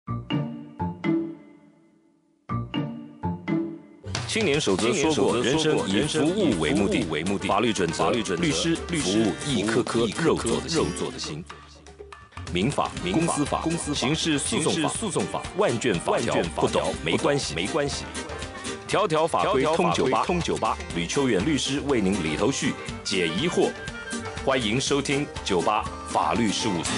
青年守则说过，人生以服务为目的，法律准则，律师服务一颗颗肉做的心。民法、公司法、刑事诉讼法、万卷法条不懂没关系，条条法规通98，吕秋远律师为您理头绪，解疑惑。欢迎收听98法律事务所。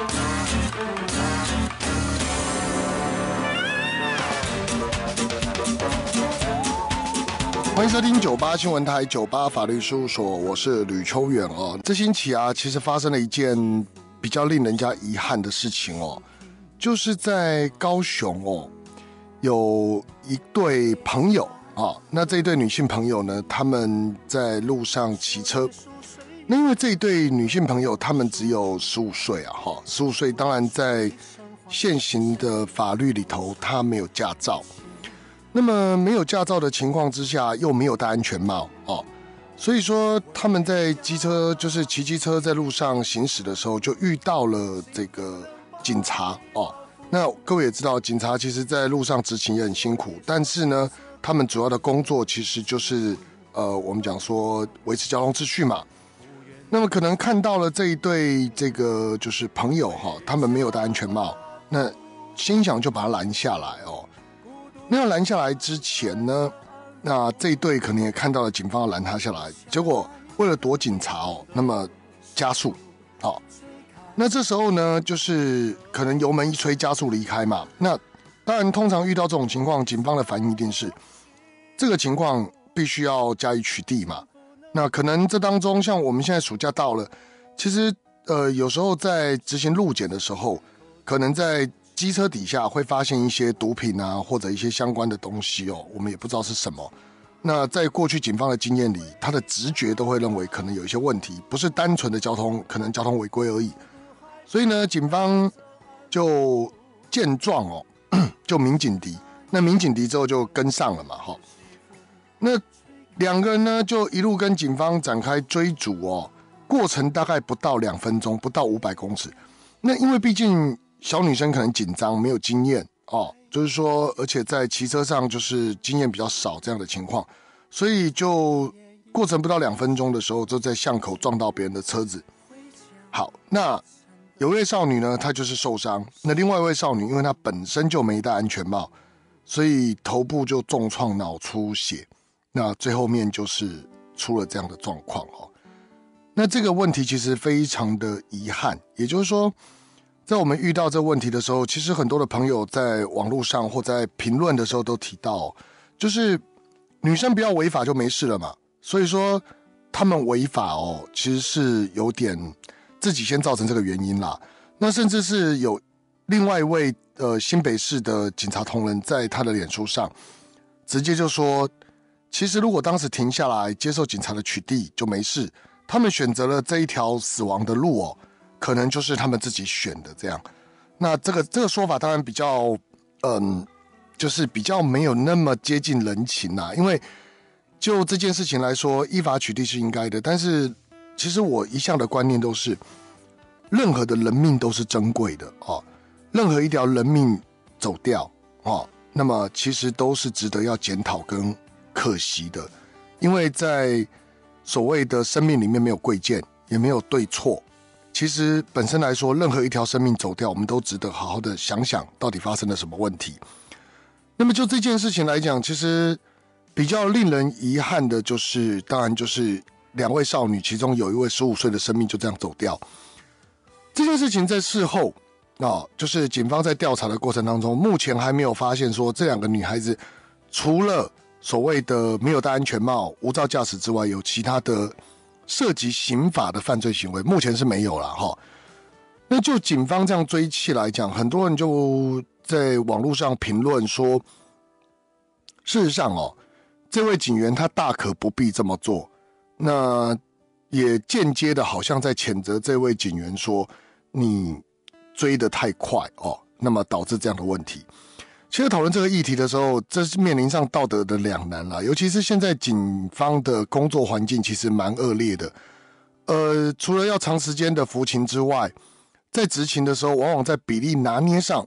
欢迎收听98新闻台98法律事务所，我是吕秋远哦。这星期啊，其实发生了一件比较令人家遗憾的事情哦，就是在高雄哦，有一对朋友啊，那这一对女性朋友呢，他们在路上骑车。那因为这一对女性朋友，她们只有15岁啊，15岁，当然在现行的法律里头，她没有驾照。那么没有驾照的情况之下，又没有戴安全帽哦，所以说他们在机车就是骑机车在路上行驶的时候，就遇到了这个警察哦。那各位也知道，警察其实在路上执勤也很辛苦，但是呢，他们主要的工作其实就是我们讲说维持交通秩序嘛。那么可能看到了这一对这个就是朋友哈，他们没有戴安全帽，那心想就把他拦下来哦。那要拦下来之前呢，那这一对可能也看到了警方要拦他下来，结果为了躲警察哦，那么加速哦。那这时候呢，就是可能油门一吹，加速离开嘛。那当然，通常遇到这种情况，警方的反应一定是这个情况必须要加以取缔嘛。那可能这当中，像我们现在暑假到了，其实有时候在执行路检的时候，可能在机车底下会发现一些毒品啊，或者一些相关的东西哦，我们也不知道是什么。那在过去警方的经验里，他的直觉都会认为可能有一些问题，不是单纯的可能交通违规而已。所以呢，警方就见状哦，就鸣警笛。那鸣警笛之后就跟上了嘛，哈。那两个人呢就一路跟警方展开追逐哦，过程大概不到2分钟，不到500公尺。那因为毕竟小女生可能紧张，没有经验哦，就是说，而且在骑车上就是经验比较少这样的情况，所以就过程不到2分钟的时候，就在巷口撞到别人的车子。好，那有一位少女呢，她就是受伤；那另外一位少女，因为她本身就没戴安全帽，所以头部就重创，脑出血。那最后面就是出了这样的状况哦。那这个问题其实非常的遗憾，也就是说，在我们遇到这个问题的时候，其实很多的朋友在网络上或在评论的时候都提到，就是女生不要违法就没事了嘛。所以说他们违法哦，其实是有点自己先造成这个原因啦。那甚至是有另外一位新北市的警察同仁在他的脸书上直接就说，其实如果当时停下来接受警察的取缔就没事，他们选择了这一条死亡的路哦，可能就是他们自己选的这样。那这个说法当然比较就是比较没有那么接近人情啦，因为就这件事情来说，依法取缔是应该的，但是其实我一向的观念都是，任何的人命都是珍贵的哦，任何一条人命走掉哦，那么其实都是值得要检讨跟可惜的，因为在所谓的生命里面没有贵贱，也没有对错。其实本身来说，任何一条生命走掉，我们都值得好好的想想到底发生了什么问题。那么就这件事情来讲，其实比较令人遗憾的就是，当然就是2位少女，其中有一位15岁的生命就这样走掉。这件事情在事后就是警方在调查的过程当中，目前还没有发现说这2个女孩子除了所谓的没有戴安全帽、无照驾驶之外，有其他的涉及刑法的犯罪行为，目前是没有啦齁。那就警方这样追气来讲，很多人就在网络上评论说，事实上这位警员他大可不必这么做，那也间接的好像在谴责这位警员说，你追得太快那么导致这样的问题。其实讨论这个议题的时候，这是面临上道德的两难啦，尤其是现在警方的工作环境其实蛮恶劣的。除了要长时间的服勤之外，在执勤的时候，往往在比例拿捏上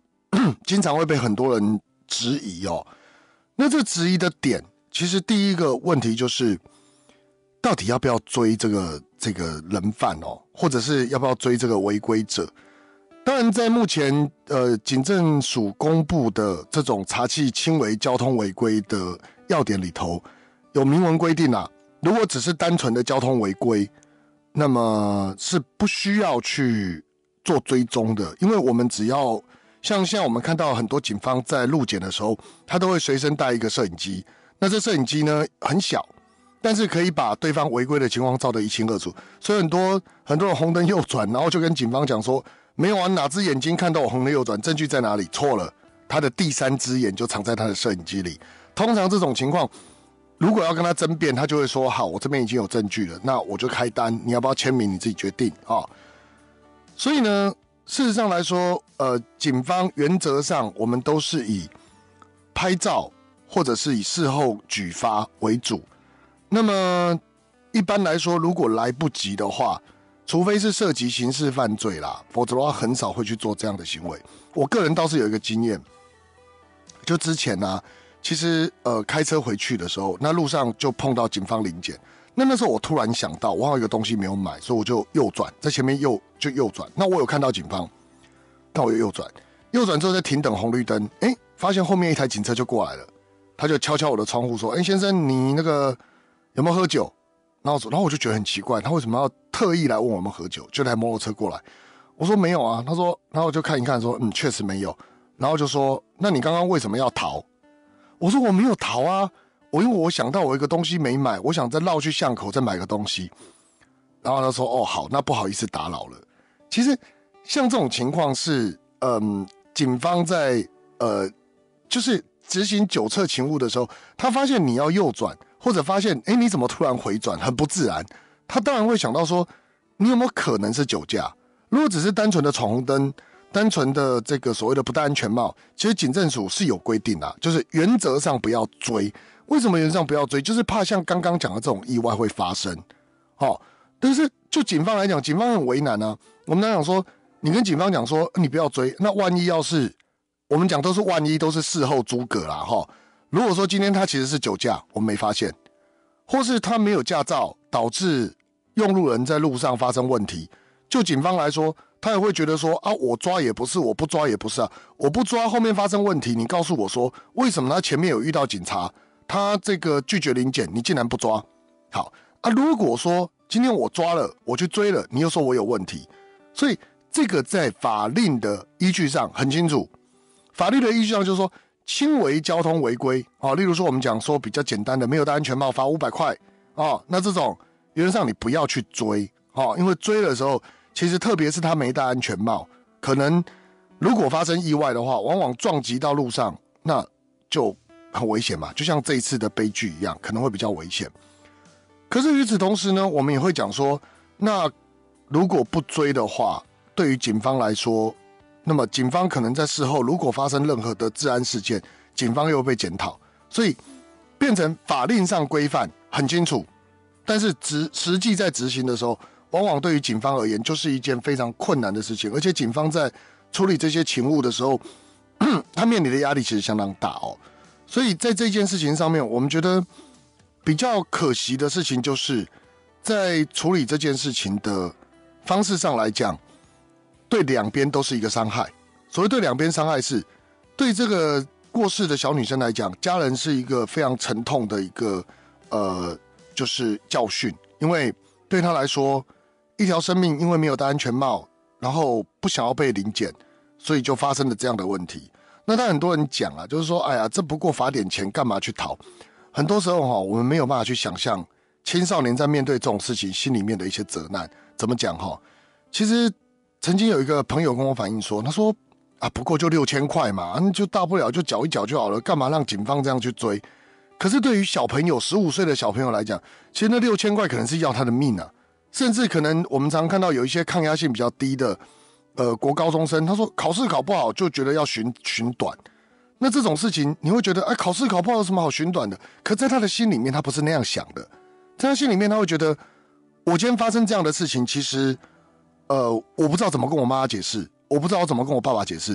经常会被很多人质疑哦。那这质疑的点，其实第一个问题就是，到底要不要追这个人犯哦，或者是要不要追这个违规者？当然，在目前警政署公布的这种查缉轻微交通违规的要点里头，有明文规定啊，如果只是单纯的交通违规，那么是不需要去做追踪的，因为我们只要像现在我们看到很多警方在路检的时候，他都会随身带一个摄影机，那这摄影机呢很小，但是可以把对方违规的情况照得一清二楚，所以很多人红灯右转，然后就跟警方讲说，没有啊，哪只眼睛看到我红灯右转，证据在哪里？错了，他的第三只眼就藏在他的摄影机里。通常这种情况，如果要跟他争辩，他就会说：好，我这边已经有证据了，那我就开单，你要不要签名，你自己决定啊。所以呢，事实上来说，警方原则上我们都是以拍照或者是以事后举发为主。那么一般来说，如果来不及的话，除非是涉及刑事犯罪啦，否则的话很少会去做这样的行为。我个人倒是有一个经验，就之前啊。其实开车回去的时候，那路上就碰到警方临检。那时候我突然想到，我好像有一个东西没有买，所以我就右转，在前面右转。那我有看到警方，那我就右转之后在停等红绿灯，发现后面一台警车就过来了，他就敲敲我的窗户说：“先生，你那个有没有喝酒？”然后我就觉得很奇怪，他为什么要特意来问我有没有喝酒？就台摩托车过来，我说没有啊。他说，然后我就看一看说，确实没有。然后就说，那你刚刚为什么要逃？我说我没有逃啊，因为我想到我有一个东西没买，我想再绕去巷口再买个东西。然后他说：“哦，好，那不好意思打扰了。”其实像这种情况是，警方在就是执行酒测勤务的时候，他发现你要右转，或者发现你怎么突然回转，很不自然，他当然会想到说，你有没有可能是酒驾？如果只是单纯的闯红灯，单纯的这个所谓的不戴安全帽，其实警政署是有规定的，就是原则上不要追。为什么原则上不要追？就是怕像刚刚讲的这种意外会发生。但是就警方来讲，警方很为难啊。我们讲说，你跟警方讲说，你不要追，那万一要是我们讲都是万一，都是事后诸葛啦哈。如果说今天他其实是酒驾，我们没发现，或是他没有驾照，导致用路人在路上发生问题，就警方来说，他也会觉得说啊，我抓也不是，我不抓也不是啊，我不抓后面发生问题，你告诉我说为什么他前面有遇到警察，他这个拒绝临检，你竟然不抓？好啊，如果说今天我抓了，我去追了，你又说我有问题，所以这个在法令的依据上很清楚，法律的依据上就是说，轻微交通违规例如说我们讲说比较简单的，没有戴安全帽罚500块那这种原则上你不要去追因为追的时候，其实特别是他没戴安全帽，可能如果发生意外的话，往往撞击到路上，那就很危险嘛，就像这一次的悲剧一样，可能会比较危险。可是与此同时呢，我们也会讲说，那如果不追的话，对于警方来说，那么警方可能在事后如果发生任何的治安事件，警方又被检讨，所以变成法令上规范很清楚，但是实际在执行的时候，往往对于警方而言就是一件非常困难的事情，而且警方在处理这些勤务的时候，他面临的压力其实相当大所以在这件事情上面，我们觉得比较可惜的事情，就是在处理这件事情的方式上来讲，对两边都是一个伤害。所谓对两边伤害是，对这个过世的小女生来讲，家人是一个非常沉痛的一个就是教训，因为对她来说，一条生命因为没有戴安全帽，然后不想要被临检，所以就发生了这样的问题。那很多人讲就是说，哎呀，这不过罚点钱，干嘛去逃？很多时候我们没有办法去想象青少年在面对这种事情心里面的一些责难。怎么讲其实曾经有一个朋友跟我反映说，他说不过就6000块嘛，就大不了就缴一缴就好了，干嘛让警方这样去追？可是对于小朋友15岁的小朋友来讲，其实那6000块可能是要他的命啊，甚至可能我们常看到有一些抗压性比较低的国高中生，他说考试考不好就觉得要寻短。那这种事情你会觉得考试考不好有什么好寻短的？可在他的心里面他不是那样想的，在他心里面他会觉得，我今天发生这样的事情，其实我不知道怎么跟我妈解释，我不知道怎么跟我爸爸解释，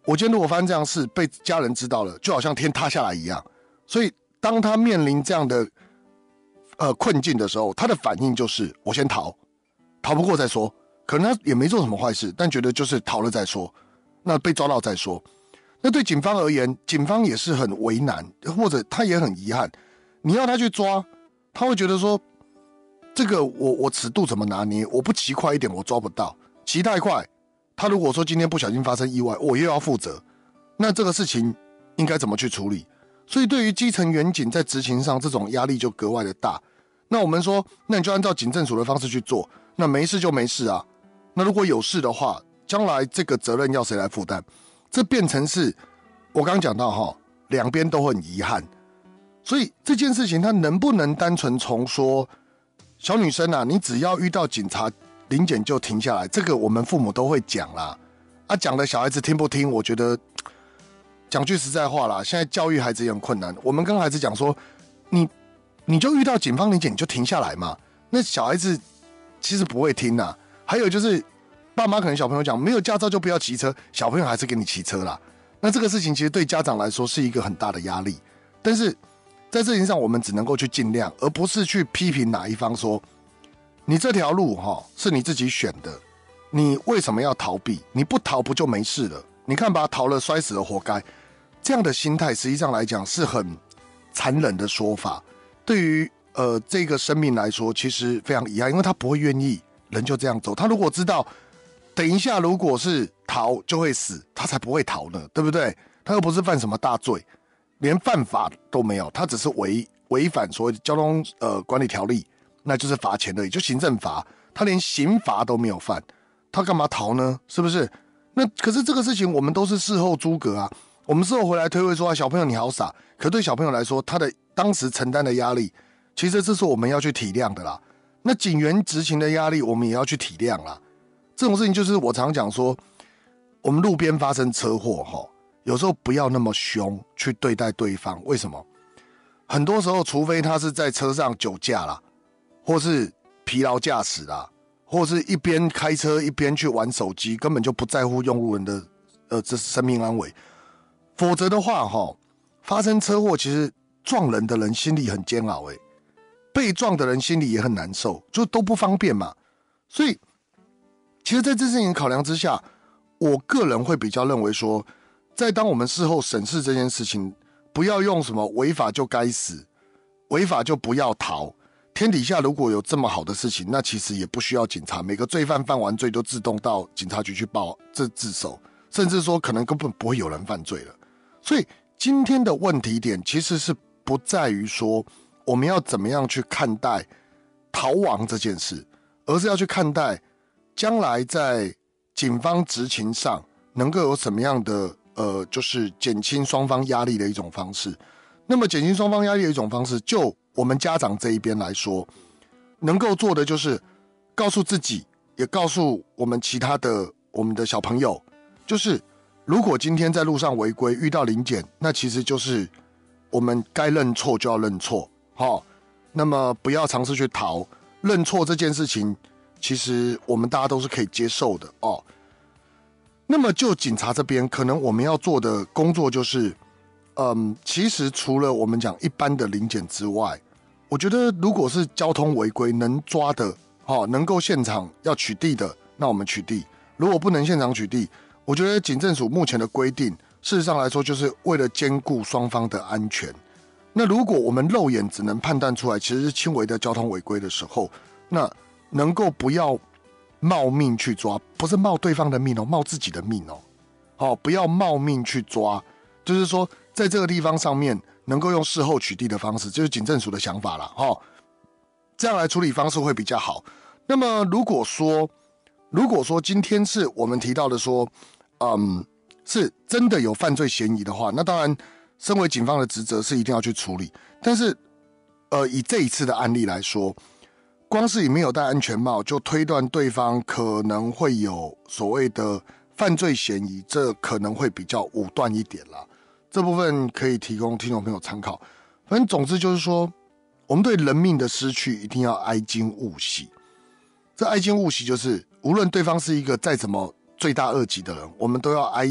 我今天如果发生这样的事，被家人知道了，就好像天塌下来一样。所以当他面临这样的困境的时候，他的反应就是我先逃，逃不过再说。可能他也没做什么坏事，但觉得就是逃了再说，那被抓到再说。那对警方而言，警方也是很为难，或者他也很遗憾。你要他去抓，他会觉得说，这个我尺度怎么拿捏？我不骑快一点，我抓不到；骑太快，他如果说今天不小心发生意外，我又要负责。那这个事情应该怎么去处理？所以对于基层员警在执勤上，这种压力就格外的大。那我们说，那你就按照警政署的方式去做，那没事就没事啊。那如果有事的话，将来这个责任要谁来负担？这变成是我刚刚讲到哈，两边都很遗憾。所以这件事情它能不能单纯从说小女生啊，你只要遇到警察临检就停下来，这个我们父母都会讲啦。啊，讲的小孩子听不听？我觉得讲句实在话啦，现在教育孩子也很困难。我们跟孩子讲说，你就遇到警方临检你就停下来嘛。那小孩子其实不会听啊。还有就是爸妈可能小朋友讲没有驾照就不要骑车，小朋友还是给你骑车啦。那这个事情其实对家长来说是一个很大的压力。但是在这件事上我们只能够去尽量，而不是去批评哪一方说你这条路是你自己选的，你为什么要逃避？你不逃不就没事了？你看吧，逃了摔死了活该。这样的心态实际上来讲是很残忍的说法。对于这个生命来说其实非常遗憾，因为他不会愿意人就这样走。他如果知道等一下如果是逃就会死，他才不会逃呢，对不对？他又不是犯什么大罪，连犯法都没有，他只是违反所谓的交通管理条例，那就是罚钱而已，就行政罚。他连刑罚都没有犯，他干嘛逃呢？是不是？那可是这个事情我们都是事后诸葛啊。我们事后回来推诿说小朋友你好傻，可对小朋友来说，他的当时承担的压力，其实这是我们要去体谅的啦。那警员执勤的压力，我们也要去体谅啦。这种事情就是我常讲说，我们路边发生车祸有时候不要那么凶去对待对方。为什么？很多时候，除非他是在车上酒驾啦，或是疲劳驾驶啦，或是一边开车一边去玩手机，根本就不在乎用路人的这生命安危。否则的话发生车祸，其实撞人的人心里很煎熬被撞的人心里也很难受，就都不方便嘛。所以其实在这事情考量之下，我个人会比较认为说，在当我们事后审视这件事情，不要用什么违法就该死，违法就不要逃。天底下如果有这么好的事情，那其实也不需要警察，每个罪犯犯完罪都自动到警察局去自首，甚至说可能根本不会有人犯罪了。所以今天的问题点其实是不在于说我们要怎么样去看待逃亡这件事，而是要去看待将来在警方执勤上能够有什么样的就是减轻双方压力的一种方式。那么减轻双方压力的一种方式，就我们家长这一边来说，能够做的就是告诉自己，也告诉我们其他的我们的小朋友，就是如果今天在路上违规遇到临检，那其实就是我们该认错就要认错那么不要尝试去逃。认错这件事情其实我们大家都是可以接受的那么就警察这边，可能我们要做的工作就是其实除了我们讲一般的临检之外，我觉得如果是交通违规能抓的能够现场要取缔的，那我们取缔。如果不能现场取缔，我觉得警政署目前的规定，事实上来说就是为了兼顾双方的安全。那如果我们肉眼只能判断出来其实是轻微的交通违规的时候，那能够不要冒命去抓，不是冒对方的命冒自己的命不要冒命去抓，就是说在这个地方上面能够用事后取缔的方式，就是警政署的想法啦这样来处理方式会比较好。那么如果说今天是我们提到的说是真的有犯罪嫌疑的话，那当然身为警方的职责是一定要去处理。但是以这一次的案例来说，光是以没有戴安全帽就推断对方可能会有所谓的犯罪嫌疑，这可能会比较武断一点啦。这部分可以提供听众朋友参考。反正总之就是说，我们对人命的失去一定要哀矜勿喜。这哀矜勿喜就是无论对方是一个再怎么罪大恶极的人，我们都要哀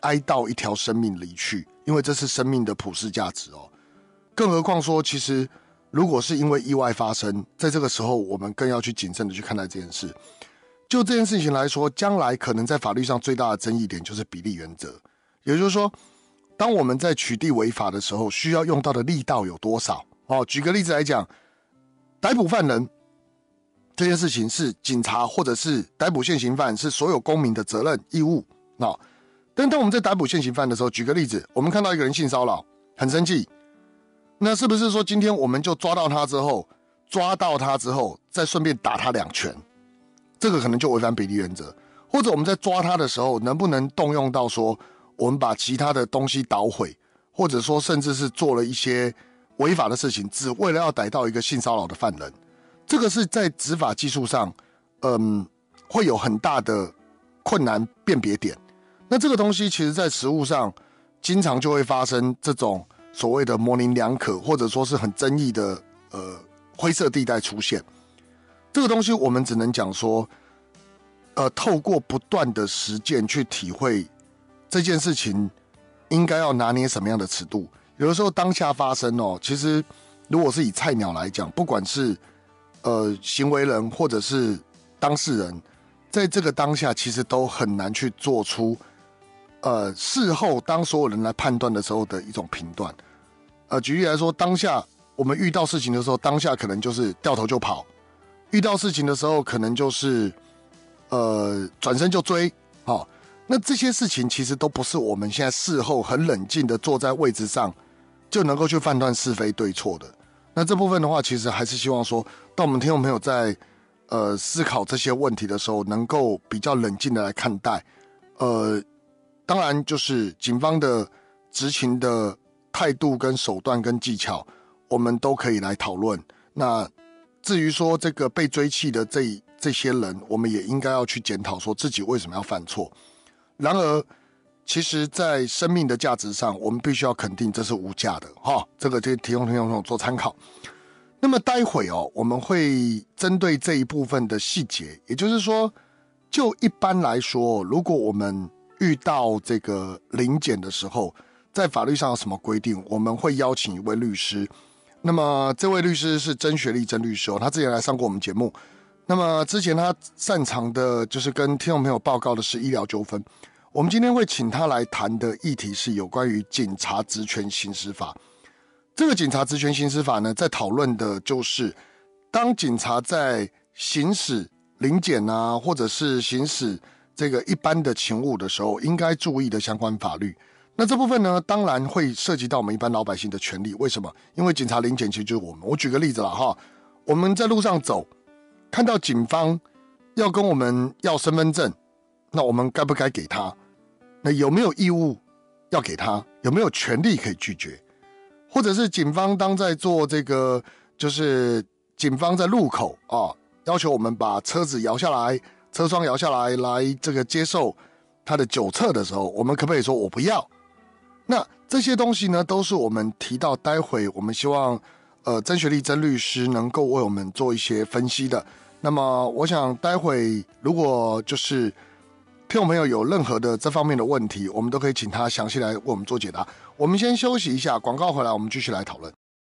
哀悼一条生命离去，因为这是生命的普世价值哦。更何况说，其实如果是因为意外发生，在这个时候，我们更要去谨慎的去看待这件事。就这件事情来说，将来可能在法律上最大的争议点就是比例原则，也就是说，当我们在取缔违法的时候，需要用到的力道有多少？哦，举个例子来讲，逮捕犯人这件事情是警察或者是逮捕现行犯是所有公民的责任义务。但当我们在逮捕现行犯的时候，举个例子，我们看到一个人性骚扰，很生气，那是不是说今天我们就抓到他之后，再顺便打他2拳？这个可能就违反比例原则。或者我们在抓他的时候，能不能动用到说，我们把其他的东西捣毁，或者说甚至是做了一些违法的事情，只为了要逮到一个性骚扰的犯人？这个是在执法技术上，会有很大的困难辨别点。那这个东西其实在实务上，经常就会发生这种所谓的模棱两可，或者说是很争议的灰色地带出现。这个东西我们只能讲说，透过不断的实践去体会这件事情应该要拿捏什么样的尺度。有的时候当下发生哦，其实如果是以菜鸟来讲，不管是行为人或者是当事人，在这个当下其实都很难去做出事后当所有人来判断的时候的一种评断。举例来说，当下我们遇到事情的时候，当下可能就是掉头就跑，遇到事情的时候可能就是转身就追。那这些事情其实都不是我们现在事后很冷静的坐在位置上就能够去判断是非对错的。那这部分的话，其实还是希望说，当我们听众朋友在思考这些问题的时候，能够比较冷静的来看待。当然就是警方的执勤的态度跟手段跟技巧，我们都可以来讨论。那至于说这个被追缉的这些人，我们也应该要去检讨说自己为什么要犯错。然而其实在生命的价值上，我们必须要肯定这是无价的这个就提供听众朋友做参考。那么待会我们会针对这一部分的细节，也就是说，就一般来说，如果我们遇到这个临检的时候，在法律上有什么规定，我们会邀请一位律师。那么这位律师是曾学立曾律师他之前来上过我们节目。那么之前他擅长的就是跟听众朋友报告的是医疗纠纷。我们今天会请他来谈的议题是有关于警察职权行使法。这个警察职权行使法呢，在讨论的就是当警察在行使临检或者是行使这个一般的勤务的时候，应该注意的相关法律。那这部分呢，当然会涉及到我们一般老百姓的权利。为什么？因为警察临检其实就是我们。我举个例子啦我们在路上走，看到警方要跟我们要身份证，那我们该不该给他？那有没有义务要给他？有没有权利可以拒绝？或者是警方当在做这个，就是警方在路口要求我们把车子摇下来，车窗摇下来，来这个接受他的酒测的时候，我们可不可以说我不要？那这些东西呢，都是我们提到待会我们希望曾学立曾律师能够为我们做一些分析的。那么我想待会如果就是听众朋友有任何的这方面的问题，我们都可以请他详细来为我们做解答。我们先休息一下，广告回来我们继续来讨论。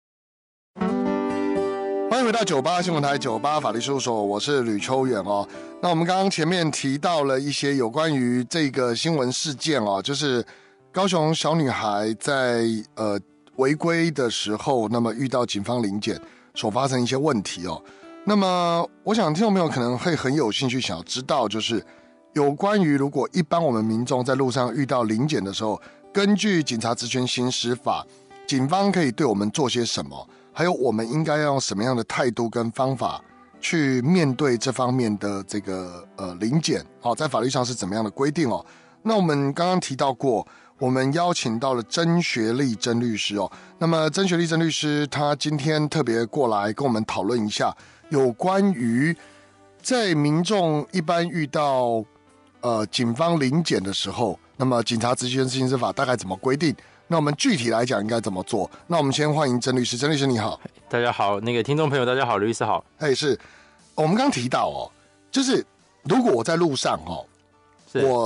欢迎回到98新闻台98法律事务所，我是吕秋远那我们刚刚前面提到了一些有关于这个新闻事件就是高雄小女孩在违规的时候，那么遇到警方临检所发生一些问题那么我想听众朋友可能会很有兴趣想要知道，就是有关于如果一般我们民众在路上遇到临检的时候，根据警察职权行使法，警方可以对我们做些什么，还有我们应该要用什么样的态度跟方法去面对这方面的这个临检在法律上是怎么样的规定那我们刚刚提到过，我们邀请到了曾学立曾律师那么曾学立曾律师他今天特别过来跟我们讨论一下有关于在民众一般遇到警方临检的时候，那么警察职权行使法大概怎么规定？那我们具体来讲应该怎么做？那我们先欢迎曾律师。曾律师你好。 大家好，那个听众朋友大家好，吕律师好。 是我们刚提到就是如果我在路上我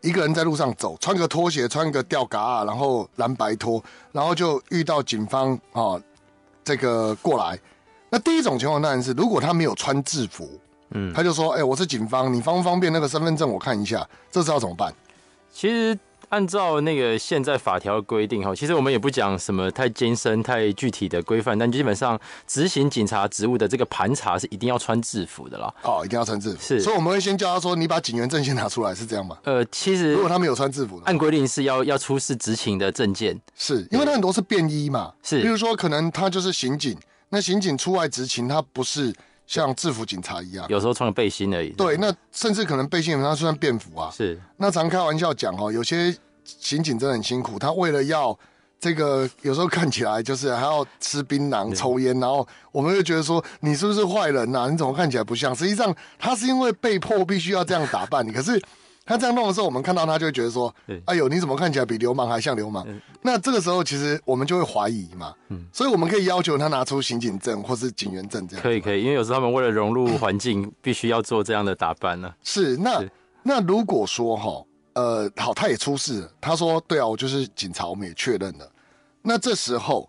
一个人在路上走，穿个拖鞋，穿个吊嘎，然后蓝白拖，然后就遇到警方这个过来。那第一种情况当然是，如果他没有穿制服，他就说：“我是警方，你方不方便那个身份证我看一下？”这是要怎么办？ 其实按照那个现在法条的规定，其实我们也不讲什么太艰深、太具体的规范，但基本上执行警察职务的这个盘查是一定要穿制服的啦。 一定要穿制服。 是， 所以我们会先叫他说：“你把警员证先拿出来，是这样吗？” 其实如果他没有穿制服， 按规定是要出示执勤的证件， 是因为他很多是便衣嘛。 是， 比如说可能他就是刑警，那刑警出外执勤，他不是像制服警察一样， 有时候穿个背心而已。 对，那甚至可能背心他算便服啊。 是， 那常开玩笑讲有些刑警真的很辛苦，他为了要这个，有时候看起来就是还要吃槟榔、抽烟，然后我们会觉得说你是不是坏人啊？你怎么看起来不像？实际上他是因为被迫必须要这样打扮你，可是他这样弄的时候，我们看到他就会觉得说：“哎呦，你怎么看起来比流氓还像流氓？”那这个时候其实我们就会怀疑嘛，所以我们可以要求他拿出刑警证或是警员证这样。 可以，因为有时候他们为了融入环境，必须要做这样的打扮呢。 是，那如果说好，他也出事了。他说：“对啊，我就是警察，我们也确认了。”那这时候，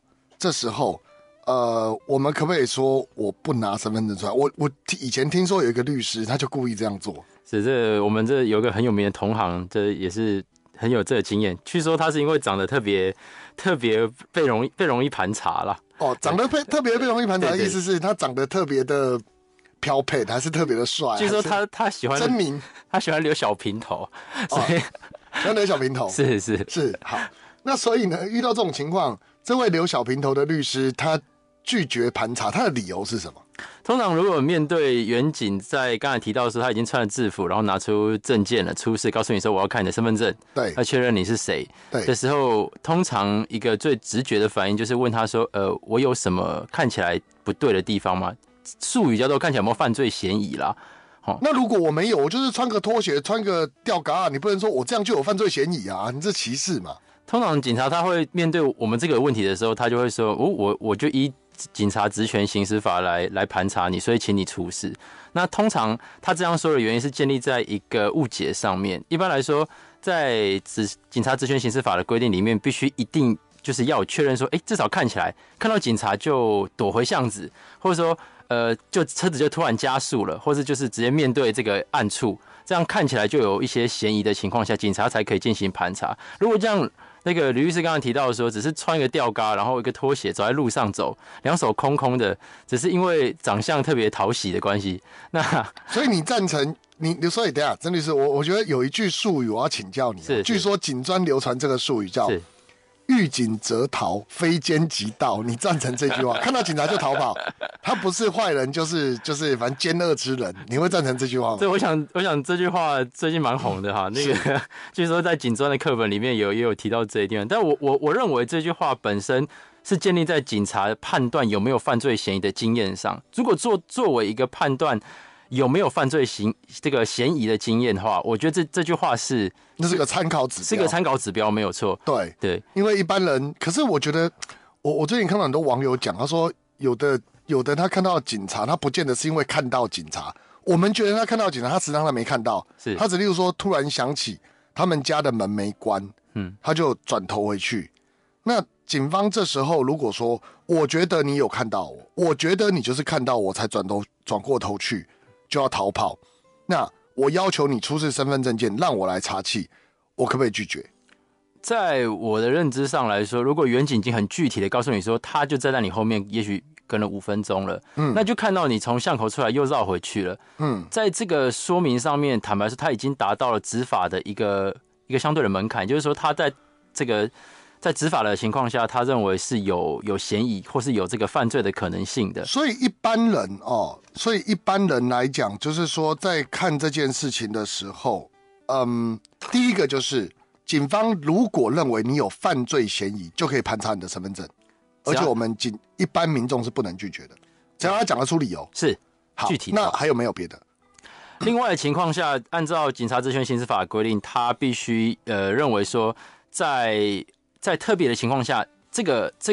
我们可不可以说我不拿身份证出来？我以前听说有一个律师，他就故意这样做。 是我们这有一个很有名的同行，这也是很有这个经验。据说他是因为长得特别被容易盘查啦。 长得特别被容易盘查的意思是他长得特别的飘配，还是特别的帅？ 据说他喜欢真名， 他喜欢留小平头，所以喜欢留小平头。是好。那所以呢，遇到这种情况，这位留小平头的律师他拒绝盘查，他的理由是什么？ 通常如果面对员警在刚才提到的时候，他已经穿了制服，然后拿出证件了，出示告诉你说我要看你的身份证， 对， 要确认你是谁。 对的时候，通常一个最直觉的反应就是问他说，我有什么看起来不对的地方吗？术语叫做看起来有没有犯罪嫌疑啦。 那如果我没有，我就是穿个拖鞋，穿个吊嘎，你不能说我这样就有犯罪嫌疑啊，你这歧视嘛。 通常警察他会面对我们这个问题的时候，他就会说，我就依警察职权行使法来盘查你，所以请你出示。那通常他这样说的原因是建立在一个误解上面。一般来说，在警察职权行使法的规定里面，必须一定就是要确认说，至少看起来看到警察就躲回巷子，或者说就车子就突然加速了，或者就是直接面对这个暗处，这样看起来就有一些嫌疑的情况下，警察才可以进行盘查。如果这样，那个吕律师刚刚提到的说，只是穿一个吊嘎，然后一个拖鞋走在路上走，两手空空的，只是因为长相特别讨喜的关系。那所以你赞成所以等一下，曾律师，我觉得有一句术语我要请教你。据说警专流传这个术语叫遇警则逃，非奸即盗，你赞成这句话？看到警察就逃跑，他不是坏人，就是反正奸恶之人，你会赞成这句话吗？ 对，我想这句话最近蛮红的哈。那个据说在警专的课本里面也有提到这一点，但我认为这句话本身是建立在警察判断有没有犯罪嫌疑的经验上。如果作为一个判断有没有犯罪这个嫌疑的经验的话，我觉得这句话那是个参考指标， 是个参考指标，没有错。 对，因为一般人，可是我觉得，我最近看到很多网友讲，他说有的他看到警察，他不见得是因为看到警察，我们觉得他看到警察，他实际上他没看到，他只例如说突然想起他们家的门没关，他就转头回去。那警方这时候如果说，我觉得你有看到我觉得你就是看到我才转过头去，就要逃跑，那我要求你出示身份证件，让我来查气，我可不可以拒绝？ 在我的认知上来说，如果员警已经很具体的告诉你说，他就站在你后面，也许跟了5分钟了，那就看到你从巷口出来又绕回去了，在这个说明上面，坦白说，他已经达到了执法的一个相对的门槛，就是说他在执法的情况下，他认为是有嫌疑或是有这个犯罪的可能性的。 所以一般人来讲，就是说在看这件事情的时候，第一个就是警方如果认为你有犯罪嫌疑，就可以盘查你的身份证，而且我们一般民众是不能拒绝的，只要他讲得出理由， 是具体的。 那还有没有别的？ 另外的情况下，按照警察职权行使法的规定，他必须认为说在特别的情况下，这个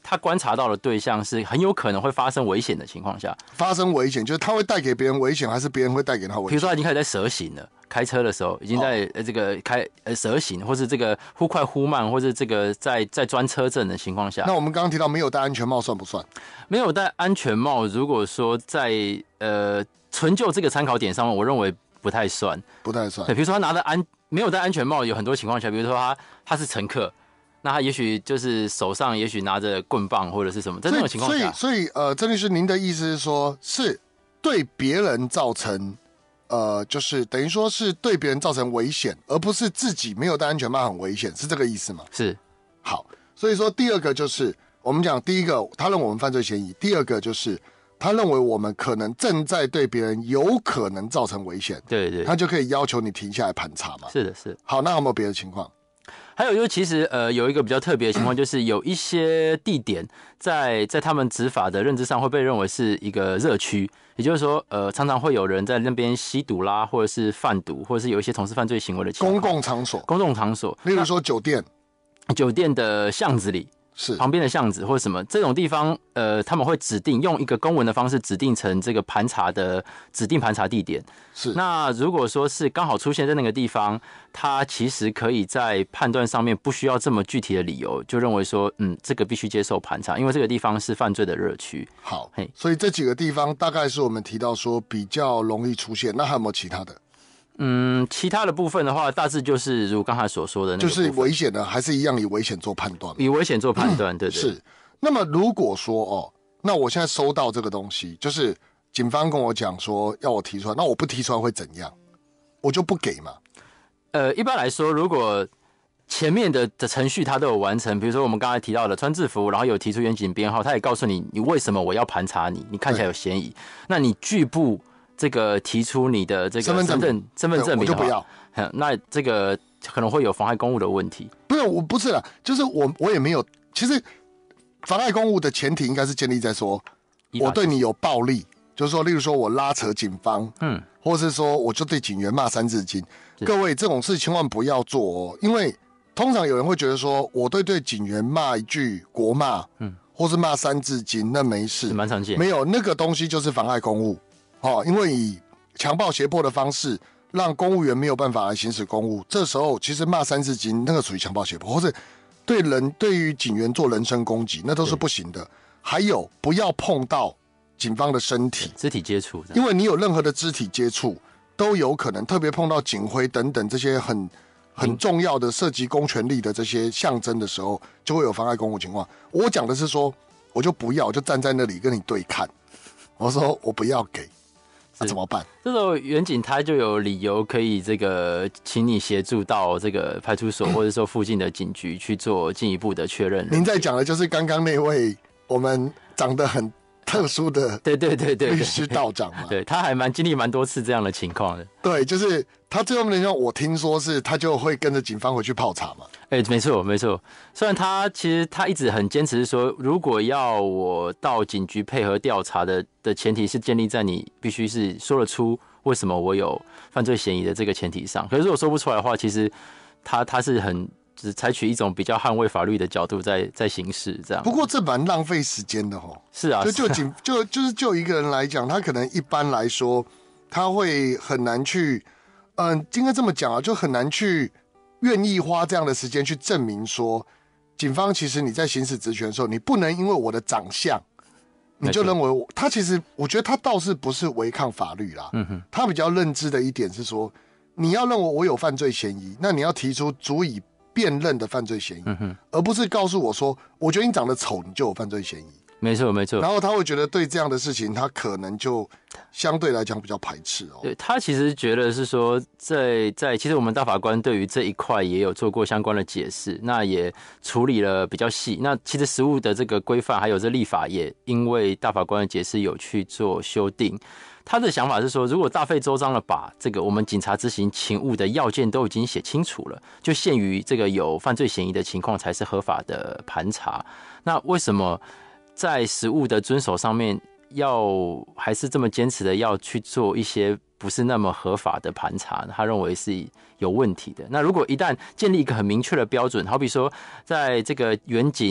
他观察到的对象是很有可能会发生危险的情况下， 发生危险就是他会带给别人危险，还是别人会带给他危险？ 比如说他已经开始在蛇行了。开车的时候已经在这个蛇行，或是这个忽快忽慢，或是这个在钻车阵的情况下， 那我们刚刚提到没有戴安全帽算不算？ 没有戴安全帽，如果说在纯就这个参考点上面，我认为不太算， 不太算。 对，比如说他没有戴安全帽，有很多情况下，比如说他是乘客，那他也许就是手上也许拿着棍棒或者是什么，在这种情况下， 所以郑律师，您的意思是说，是对别人造成。就是等于说是对别人造成危险，而不是自己没有戴安全帽很危险，是这个意思吗？ 是。 好，所以说第二个就是我们讲，第一个他认为我们犯罪嫌疑，第二个就是他认为我们可能正在对别人有可能造成危险， 对对， 他就可以要求你停下来盘查嘛。 是的，是的。 好，那有没有别的情况？ 还有就是，其实有一个比较特别的情况，就是有一些地点在他们执法的认知上会被认为是一个热区，也就是说，常常会有人在那边吸毒啦，或者是贩毒，或者是有一些从事犯罪行为的情况。 公共场所，例如说酒店的巷子里。是旁边的巷子或者什么这种地方，他们会指定用一个公文的方式指定成这个盘查的指定盘查地点。 是。 那如果说是刚好出现在那个地方，他其实可以在判断上面不需要这么具体的理由，就认为说，这个必须接受盘查，因为这个地方是犯罪的热区。 好，所以这几个地方大概是我们提到说比较容易出现，那还有没有其他的？ 其他的部分的话，大致就是如刚才所说的那个部分， 就是危险的，还是一样以危险做判断？ 以危险做判断，对对。 是。那么如果说那我现在收到这个东西，就是警方跟我讲说要我提出来，那我不提出来会怎样？我就不给嘛。 一般来说，如果前面的程序他都有完成，比如说我们刚才提到的穿制服，然后有提出远警编号，他也告诉你为什么我要盘查你，你看起来有嫌疑，那你拒不这个提出你的这个身份证明的话，我就不要。那这个可能会有妨害公务的问题。 不是啦，就是我也没有。其实妨害公务的前提应该是建立在说，我对你有暴力，就是说，例如说我拉扯警方，或是说我就对警员骂三字经。各位这种事千万不要做因为通常有人会觉得说，我对警员骂一句国骂，或是骂三字经，那没事， 蛮常见。 没有那个东西就是妨害公务。因为以强暴胁迫的方式让公务员没有办法来行使公务，这时候其实骂三字经那个属于强暴胁迫，或是对于警员做人身攻击，那都是不行的。还有不要碰到警方的身体， 肢体接触， 因为你有任何的肢体接触都有可能，特别碰到警徽等等这些很重要的涉及公权力的这些象征的时候，就会有妨碍公务情况。我讲的是说，我就不要，我就站在那里跟你对看，我说我不要给。那怎么办？ 这时候远警他就有理由可以这个请你协助到这个派出所或者说附近的警局去做进一步的确认。 您在讲的就是刚刚那位我们长得很特殊的对律师道长嘛？ 对，他还经历蛮多次这样的情况的。 对，就是他最后面的我听说是他就会跟着警方回去泡茶嘛。 没错。虽然其实他一直很坚持说，如果要我到警局配合调查的前提是建立在你必须是说得出为什么我有犯罪嫌疑的这个前提上。可是如果说不出来的话，其实他是只采取一种比较捍卫法律的角度在行事这样。 不过这蛮浪费时间的是啊， 就一个人来讲，他可能一般来说他会很难去，应该这么讲就很难去愿意花这样的时间去证明说，警方其实你在行使职权的时候，你不能因为我的长相，你就认为他其实我觉得他倒是不是违抗法律啦，他比较认知的一点是说，你要认为我有犯罪嫌疑，那你要提出足以辨认的犯罪嫌疑，而不是告诉我说，我觉得你长得丑，你就有犯罪嫌疑。 没错。 然后他会觉得对这样的事情，他可能就相对来讲比较排斥对，他其实觉得是说，其实我们大法官对于这一块也有做过相关的解释，那也处理了比较细。那其实实务的这个规范还有这立法也因为大法官的解释有去做修订。他的想法是说，如果大费周章的把这个我们警察执行勤务的要件都已经写清楚了，就限于这个有犯罪嫌疑的情况才是合法的盘查。那为什么在实务的遵守上面还是这么坚持的要去做一些不是那么合法的盘查？他认为是有问题的。那如果一旦建立一个很明确的标准，好比说在这个远警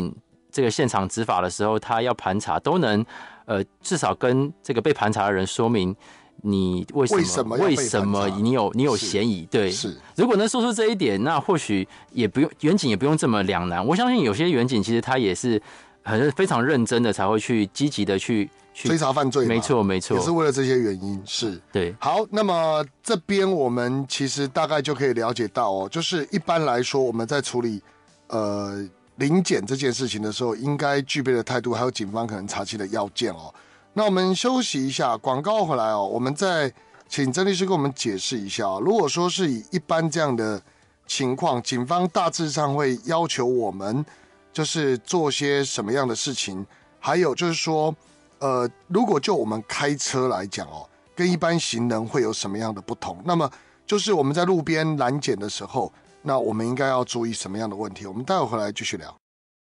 这个现场执法的时候，他要盘查，都能至少跟这个被盘查的人说明你为什么你有嫌疑。对， 是。 如果能说出这一点，那或许远警也不用这么两难。我相信有些远警其实他也是非常认真的才会去积极的去追查犯罪， 没错， 也是为了这些原因。是， 对。 好，那么这边我们其实大概就可以了解到哦，就是一般来说我们在处理临检这件事情的时候，应该具备的态度，还有警方可能查缉的要件哦。那我们休息一下，广告回来哦，我们再请曾律师跟我们解释一下哦。如果说是以一般这样的情况，警方大致上会要求我们就是做些什么样的事情？还有就是说，如果就我们开车来讲哦，跟一般行人会有什么样的不同？那么就是我们在路边拦检的时候，那我们应该要注意什么样的问题？我们待会回来继续聊。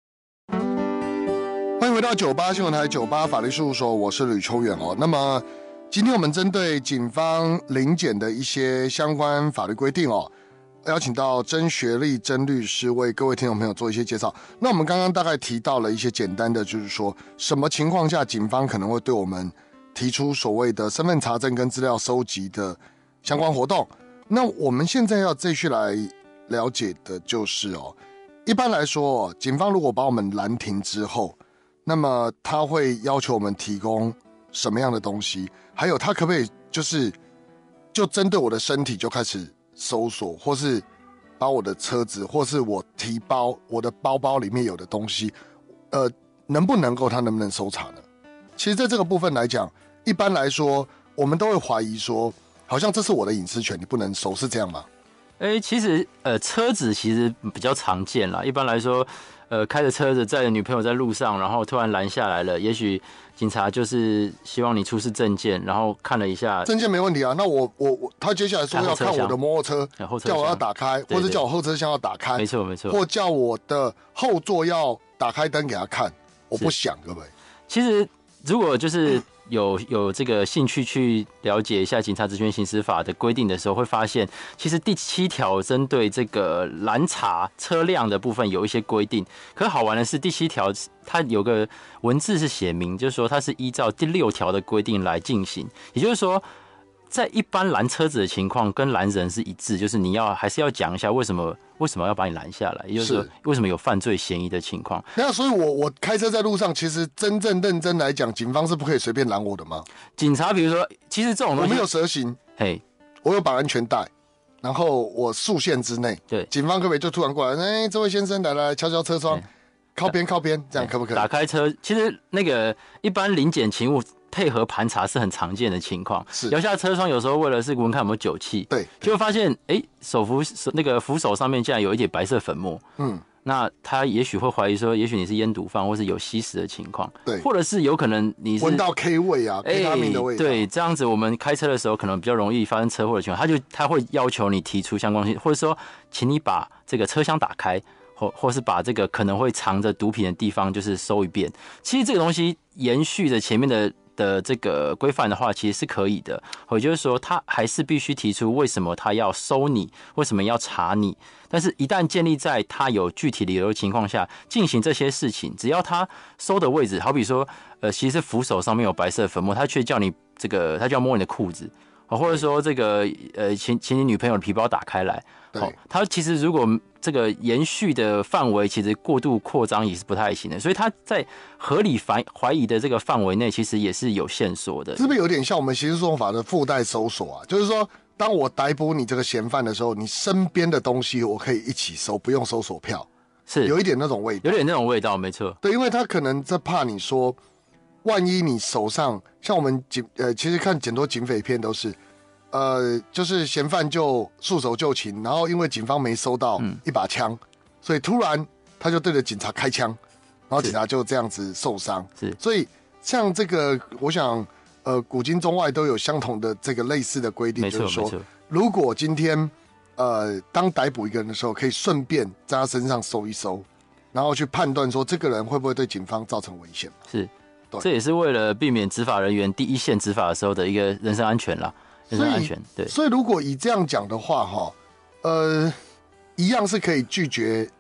欢迎回到98新闻台98法律事务所，我是吕秋远哦。那么今天我们针对警方临检的一些相关法律规定哦，邀请到曾学历曾律师为各位听众朋友做一些介绍。那我们刚刚大概提到了一些简单的，就是说什么情况下警方可能会对我们提出所谓的身份查证跟资料收集的相关活动。那我们现在要继续来了解的就是哦，一般来说，警方如果把我们拦停之后，那么他会要求我们提供什么样的东西？还有他可不可以就针对我的身体就开始搜索，或是把我的车子，或是我提包我的包包里面有的东西，能不能搜查呢？其实在这个部分来讲，一般来说我们都会怀疑说，好像这是我的隐私权，你不能搜，是这样吗？ 其实车子其实比较常见啦。一般来说，开着车子载着女朋友在路上，然后突然拦下来了，也许警察就是希望你出示证件，然后看了一下，证件没问题啊。那他接下来说要看我的摩托车，叫我要打开，或者叫我后车厢要打开， 没错没错， 或叫我的后座要打开灯给他看，我不想，对不对？ 其实如果就是有这个兴趣去了解一下警察职权行使法的规定的时候，会发现其实第7条针对这个拦查车辆的部分有一些规定。可是好玩的是，第7条它有个文字是写明，就是说它是依照第6条的规定来进行，也就是说，在一般拦车子的情况跟拦人是一致，就是你还是要讲一下为什么要把你拦下来，也就是说为什么有犯罪嫌疑的情况。 那所以我开车在路上，其实真正认真来讲，警方是不可以随便拦我的吗？ 警察比如说，其实这种东西我没有蛇行，嘿，我有绑安全带，然后我速限之内， 对， 警方可不可以就突然过来，这位先生来敲敲车窗，靠边，这样可不可以？ 打开车，其实那个一般临检勤务配合盘查是很常见的情况，摇下车窗有时候为了是闻看有没有酒气， 对， 就会发现那个扶手上面竟然有一点白色粉末，那他也许会怀疑说，也许你是烟毒贩或是有吸食的情况， 对， 或者是有可能你是闻到 K 味啊，K 他命的味道， 对，这样子我们开车的时候可能比较容易发生车祸的情况，他会要求你提出相关性，或者说请你把这个车厢打开。或是把这个可能会藏着毒品的地方就是搜一遍。其实这个东西延续着前面的这个规范的话，其实是可以的。也就是说，他还是必须提出为什么他要收你，为什么要查你。但是，一旦建立在他有具体理由的情况下进行这些事情，只要他收的位置，好比说，其实扶手上面有白色粉末，他却叫你他就要摸你的裤子，或者说这个请你女朋友的皮包打开来。他其实如果这个延续的范围其实过度扩张也是不太行的，所以他在合理怀疑的这个范围内，其实也是有线索的。 是不是有点像我们刑事诉讼法的附带搜索啊？就是说，当我逮捕你这个嫌犯的时候，你身边的东西我可以一起搜，不用搜索票， 是有一点那种味道， 有点那种味道，没错。 对，因为他可能在怕你说，万一你手上像我们其实看很多警匪片都是。就是嫌犯就束手就擒，然后因为警方没收到一把枪，所以突然他就对着警察开枪，然后警察就这样子受伤。 是， 所以像这个，我想古今中外都有相同的这个类似的规定，就是说，如果今天当逮捕一个人的时候，可以顺便在他身上搜一搜，然后去判断说这个人会不会对警方造成危险。 是，这也是为了避免执法人员第一线执法的时候的一个人身安全啦。 所以如果以这样讲的话，一样是可以拒绝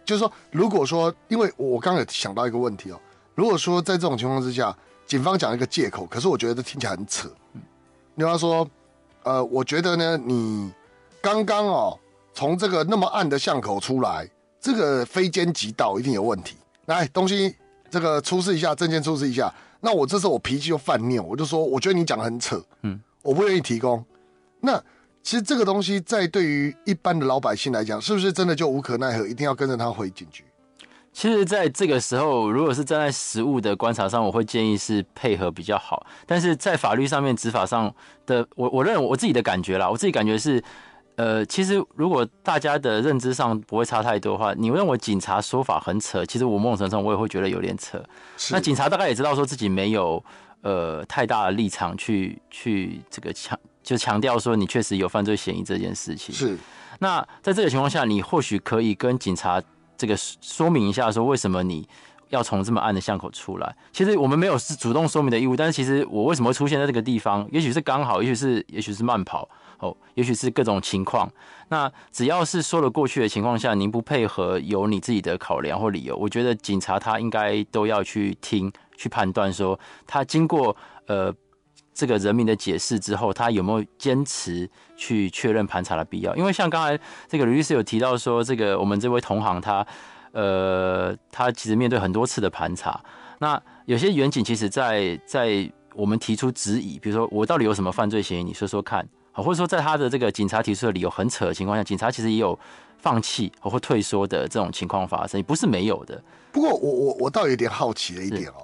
就是说，如果说，因为我刚刚有想到一个问题哦，如果说在这种情况之下，警方讲一个借口，可是我觉得这听起来很扯。你要说，我觉得呢，你刚刚哦从这个那么暗的巷口出来，这个非奸即盗一定有问题。来，东西这个出示一下，证件出示一下。那我这时候我脾气就犯拗，我就说，我觉得你讲的很扯，我不愿意提供。那其实这个东西在对于一般的老百姓来讲，是不是真的就无可奈何，一定要跟着他回警局？ 其实，在这个时候，如果是站在实务的观察上，我会建议是配合比较好。但是在法律上面、执法上的，我认为我自己的感觉啦，我自己感觉是，其实如果大家的认知上不会差太多的话，你认为警察说法很扯，其实我某种程度上我也会觉得有点扯。那警察大概也知道说自己没有太大的立场去这个强调说你确实有犯罪嫌疑这件事情。 是。 那在这个情况下，你或许可以跟警察这个说明一下，说为什么你要从这么暗的巷口出来。其实我们没有主动说明的义务，但是其实我为什么会出现在这个地方，也许是刚好，也许是慢跑，也许是各种情况。那只要是说得过去的情况下，您不配合，有你自己的考量或理由，我觉得警察他应该都要去听，去判断说他经过这个人民的解释之后，他有没有坚持去确认盘查的必要？因为像刚才这个吕律师有提到说，这个我们这位同行他其实面对很多次的盘查，那有些员警其实在我们提出质疑，比如说我到底有什么犯罪嫌疑，你说说看，或者说在他的这个警察提出的理由很扯的情况下，警察其实也有放弃或退缩的这种情况发生，不是没有的。 不过我倒有点好奇的一点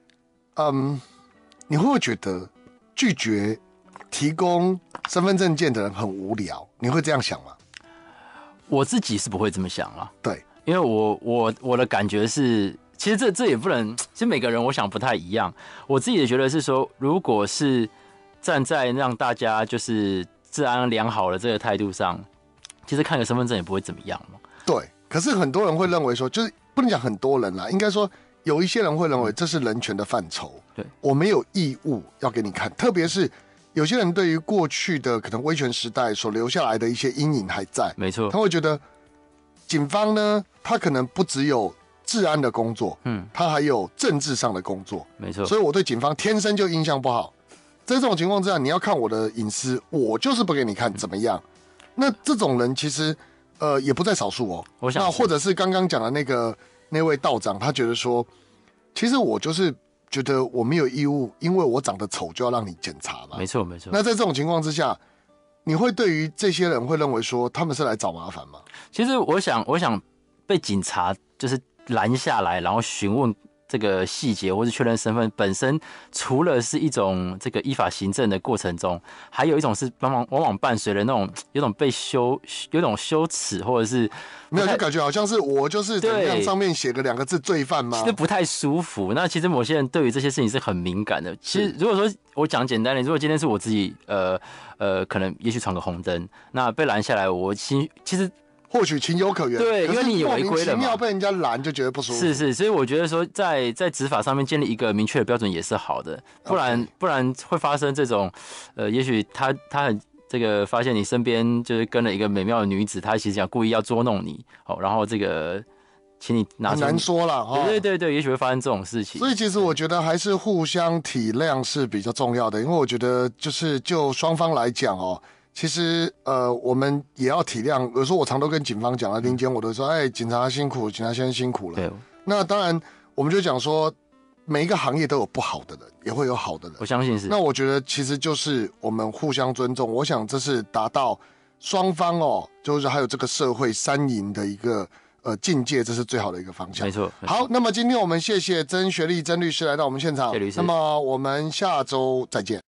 你会不会觉得拒绝提供身份证件的人很无聊？你会这样想吗？ 我自己是不会这么想啦。 对， 因为我的感觉是，其实这也不能，其实每个人我想不太一样。我自己也觉得是说，如果是站在让大家就是治安良好的这个态度上，其实看个身份证也不会怎么样嘛。 对，可是很多人会认为说，就是不能讲很多人啦，应该说有一些人会认为这是人权的范畴。对，我没有义务要给你看，特别是有些人对于过去的可能威权时代所留下来的一些阴影还在。 没错， 他会觉得警方呢，他可能不只有治安的工作，他还有政治上的工作。 没错， 所以我对警方天生就印象不好。在这种情况之下，你要看我的隐私，我就是不给你看，怎么样？那这种人其实也不在少数哦。我想，那或者是刚刚讲的那位道长，他觉得说，其实我就是觉得我没有义务，因为我长得丑就要让你检查嘛。 没错，没错。 那在这种情况之下，你会对于这些人会认为说他们是来找麻烦吗？ 其实我想被警察就是拦下来，然后询问这个细节或是确认身份本身，除了是一种这个依法行政的过程中，还有一种是往往伴随了那种有种有种羞耻，或者是没有，就感觉好像是我就是怎么样，上面写个2个字罪犯吗？ 其实不太舒服。那其实某些人对于这些事情是很敏感的。其实如果说我讲简单点，如果今天是我自己可能也许闯个红灯，那被拦下来，我其实。 或许情有可原， 对，因为你违规了嘛，莫名其妙被人家拦就觉得不舒服。 是，所以我觉得说在执法上面建立一个明确的标准也是好的，不然会发生这种也许他很这个发现你身边就是跟了一个美妙的女子，他其实想故意要捉弄你，然后这个请你拿出， 很难说啦。 对，也许会发生这种事情。所以其实我觉得还是互相体谅是比较重要的，因为我觉得就双方来讲其实我们也要体谅。有时候我常都跟警方讲，林间我都说，警察辛苦，警察先生辛苦了。对。那当然，我们就讲说，每一个行业都有不好的人，也会有好的人。 我相信是。 那我觉得其实就是我们互相尊重。我想这是达到双方就是还有这个社会三赢的一个境界，这是最好的一个方向。 没错。 好，那么今天我们谢谢曾学立曾律师来到我们现场。谢律师。那么我们下周再见。